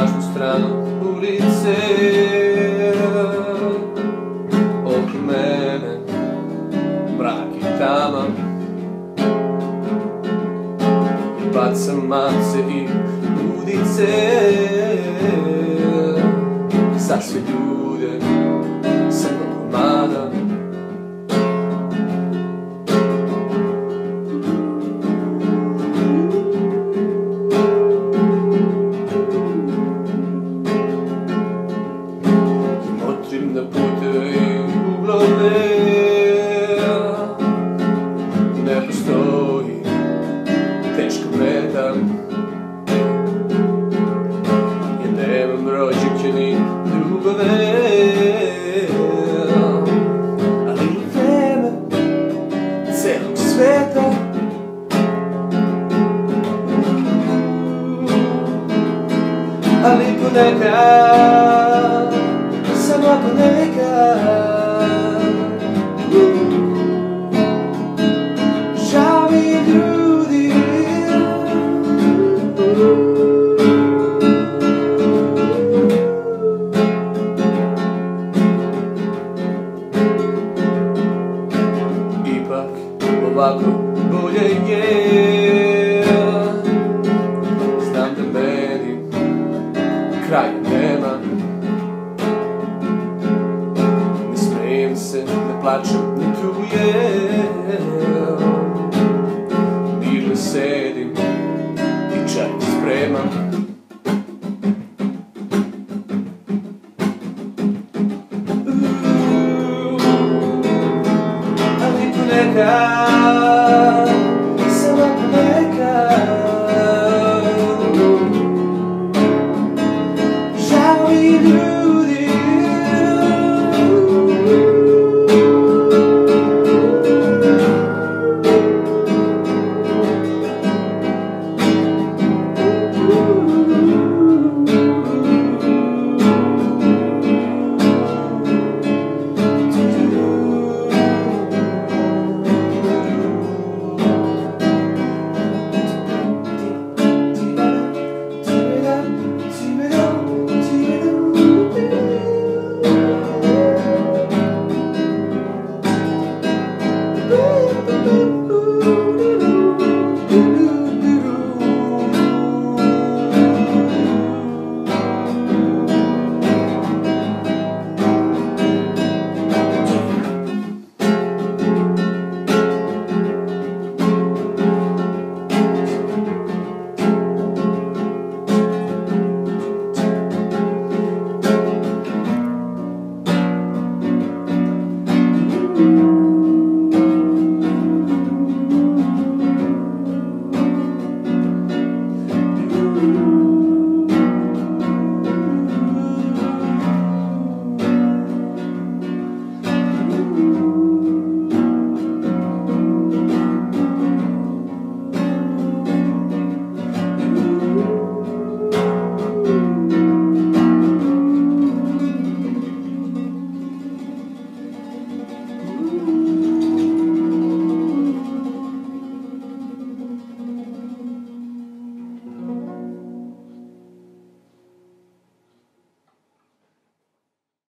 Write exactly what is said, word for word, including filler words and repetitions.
drugu stranu ulice. Oko mene mrak i tama, bacam mace i udice za sve ljude sa komada. Motrim na puteve i uglove, ne postoji teška meta, jer nemam rođake ni drugove. Ali vreme celog sveta ali ponekad, samo ponekad žao mi je ljudi. Ipak ovako bolje je, znam da meni kraja nema. Ne smijem se, ne plačem, ne tujem, mirno sedim i čaj spremam. Ali ponekad